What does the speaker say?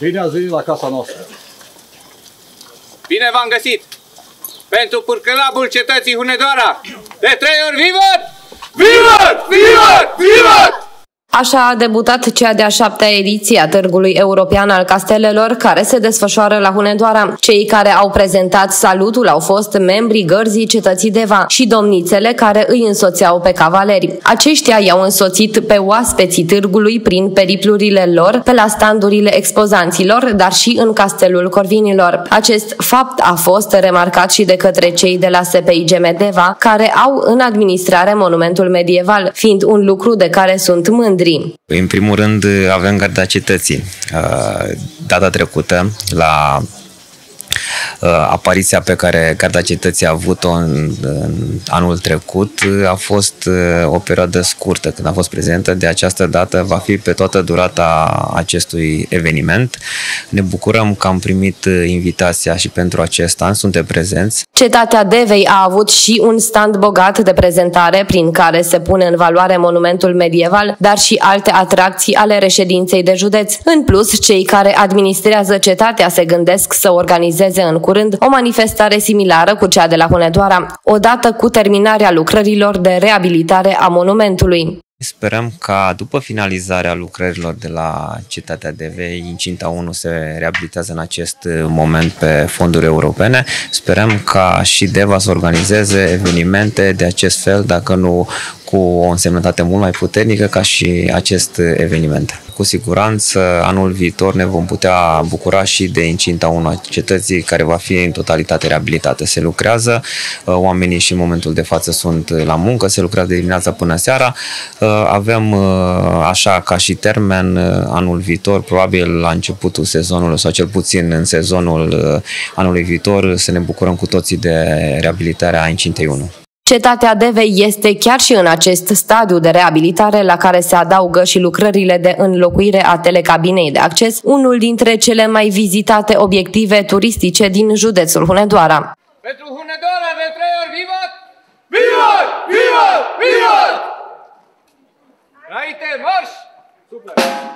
Bine ați venit la casa noastră! Bine v-am găsit! Pentru purcălabul cetății Hunedoara, de 3 ori vivat! Vivat! Vivat! Vivat! Așa a debutat cea de-a 7-a ediție a Târgului European al Castelelor, care se desfășoară la Hunedoara. Cei care au prezentat salutul au fost membrii Gărzii Cetății Deva și domnițele care îi însoțeau pe cavaleri. Aceștia i-au însoțit pe oaspeții târgului prin periplurile lor, pe la standurile expozanților, dar și în Castelul Corvinilor. Acest fapt a fost remarcat și de către cei de la SPIGM Deva, care au în administrare monumentul medieval, fiind un lucru de care sunt mândri. În primul rând avem Garda Cetății. Data trecută, la apariția pe care Garda Cetății a avut-o în anul trecut, a fost o perioadă scurtă când a fost prezentă. De această dată va fi pe toată durata acestui eveniment. Ne bucurăm că am primit invitația și pentru acest an suntem prezenți. Cetatea Devei a avut și un stand bogat de prezentare prin care se pune în valoare monumentul medieval, dar și alte atracții ale reședinței de județ. În plus, cei care administrează cetatea se gândesc să organizeze în curând o manifestare similară cu cea de la Hunedoara, odată cu terminarea lucrărilor de reabilitare a monumentului. Sperăm ca după finalizarea lucrărilor de la Cetatea Devei, incinta 1 se reabilitează în acest moment pe fonduri europene. Sperăm ca și Deva să organizeze evenimente de acest fel, dacă nu cu o însemnătate mult mai puternică ca și acest eveniment. Cu siguranță, anul viitor ne vom putea bucura și de incinta 1 a cetății, care va fi în totalitate reabilitată. Se lucrează, oamenii și în momentul de față sunt la muncă, se lucrează de dimineața până seara. Avem, așa ca și termen, anul viitor, probabil la începutul sezonului sau cel puțin în sezonul anului viitor, să ne bucurăm cu toții de reabilitarea incintei 1. Cetatea Devei este chiar și în acest stadiu de reabilitare, la care se adaugă și lucrările de înlocuire a telecabinei de acces, unul dintre cele mai vizitate obiective turistice din județul Hunedoara. Pentru Hunedoara de 3 ori vivat! Vivat! Vivat! Vivat! Înainte, marș! Super!